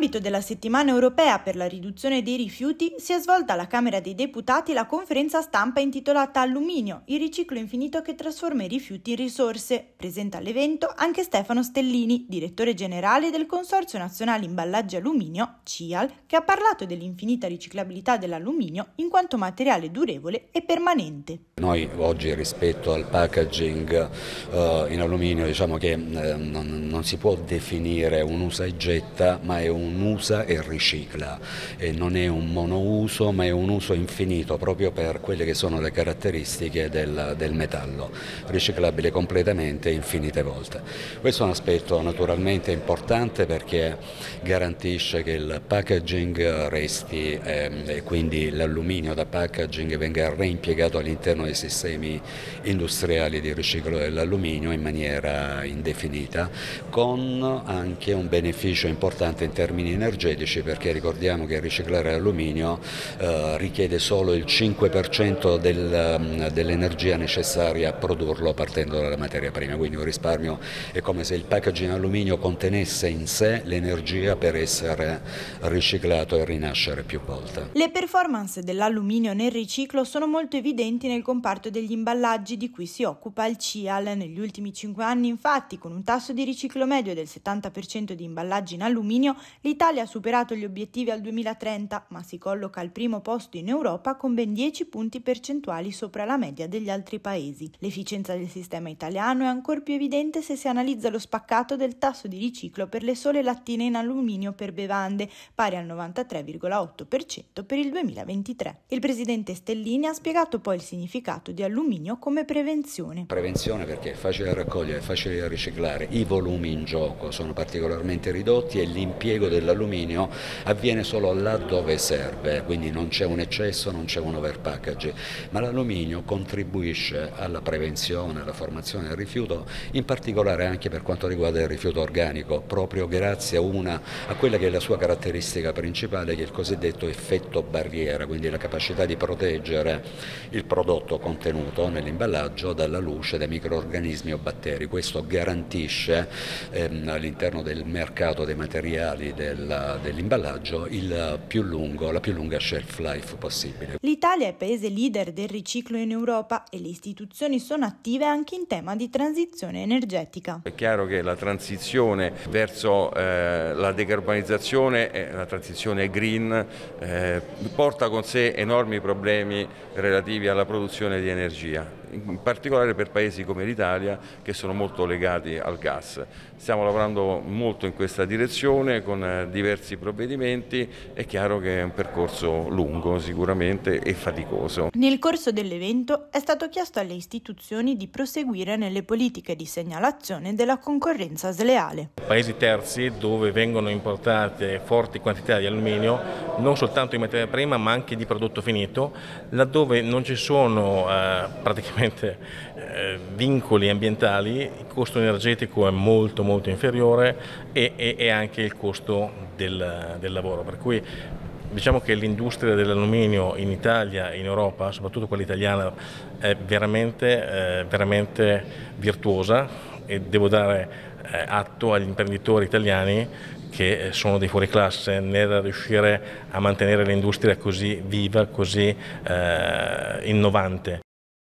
Nell'ambito della settimana europea per la riduzione dei rifiuti si è svolta alla Camera dei Deputati la conferenza stampa intitolata Alluminio, il riciclo infinito che trasforma i rifiuti in risorse. Presenta all'evento anche Stefano Stellini, direttore generale del Consorzio Nazionale Imballaggi Alluminio, CIAL, che ha parlato dell'infinita riciclabilità dell'alluminio in quanto materiale durevole e permanente. Noi oggi rispetto al packaging in alluminio diciamo che non si può definire un usa e getta, ma è un usa e ricicla, e non è un monouso ma è un uso infinito proprio per quelle che sono le caratteristiche del metallo, riciclabile completamente infinite volte. Questo è un aspetto naturalmente importante perché garantisce che il packaging resti e quindi l'alluminio da packaging venga reimpiegato all'interno dei sistemi industriali di riciclo dell'alluminio in maniera indefinita, con anche un beneficio importante in termini energetici, perché ricordiamo che riciclare l'alluminio richiede solo il 5% dell'energia necessaria a produrlo partendo dalla materia prima, quindi un risparmio. È come se il packaging in alluminio contenesse in sé l'energia per essere riciclato e rinascere più volte. Le performance dell'alluminio nel riciclo sono molto evidenti nel comparto degli imballaggi di cui si occupa il CIAL. Negli ultimi 5 anni, infatti, con un tasso di riciclo medio del 70% di imballaggi in alluminio, l'Italia ha superato gli obiettivi al 2030, ma si colloca al primo posto in Europa con ben 10 punti percentuali sopra la media degli altri paesi. L'efficienza del sistema italiano è ancor più evidente se si analizza lo spaccato del tasso di riciclo per le sole lattine in alluminio per bevande, pari al 93,8% per il 2023. Il presidente Stellini ha spiegato poi il significato di alluminio come prevenzione. Prevenzione perché è facile da raccogliere, è facile da riciclare, i volumi in gioco sono particolarmente ridotti e l'impiego dell'alluminio avviene solo là dove serve, quindi non c'è un eccesso, non c'è un overpackaging, ma l'alluminio contribuisce alla prevenzione, alla formazione del rifiuto, in particolare anche per quanto riguarda il rifiuto organico, proprio grazie a quella che è la sua caratteristica principale, che è il cosiddetto effetto barriera, quindi la capacità di proteggere il prodotto contenuto nell'imballaggio dalla luce, dai microorganismi o batteri. Questo garantisce all'interno del mercato dei materiali dell'imballaggio la più lunga shelf life possibile. L'Italia è paese leader del riciclo in Europa e le istituzioni sono attive anche in tema di transizione energetica. È chiaro che la transizione verso la decarbonizzazione, la transizione green, porta con sé enormi problemi relativi alla produzione di energia, in particolare per paesi come l'Italia che sono molto legati al gas. Stiamo lavorando molto in questa direzione con diversi provvedimenti. È chiaro che è un percorso lungo sicuramente e faticoso. Nel corso dell'evento è stato chiesto alle istituzioni di proseguire nelle politiche di segnalazione della concorrenza sleale. Paesi terzi dove vengono importate forti quantità di alluminio, non soltanto di materia prima ma anche di prodotto finito, laddove non ci sono praticamente vincoli ambientali, il costo energetico è molto inferiore e anche il costo del lavoro, per cui diciamo che l'industria dell'alluminio in Italia, in Europa, soprattutto quella italiana, è veramente virtuosa, e devo dare atto agli imprenditori italiani che sono dei fuoriclasse nel riuscire a mantenere l'industria così viva, così innovante.